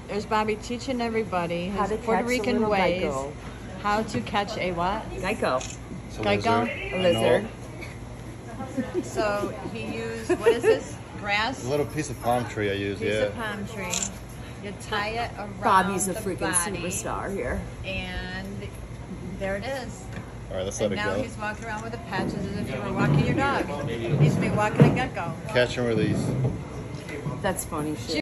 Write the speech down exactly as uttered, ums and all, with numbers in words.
There's Bobby teaching everybody his How to Puerto catch a Rican little ways. gecko. How to catch a what? Gecko. It's a Gecko? lizard. A lizard. So he used, what is this? Grass? A little piece of palm tree I use, Piece yeah. of palm tree. You tie it around Bobby's a the freaking body, superstar here. and there it is. All right, let's And let it now go. he's walking around with the patches as if you were walking your dog. He's been walking a gecko. Catch and release. That's funny shit.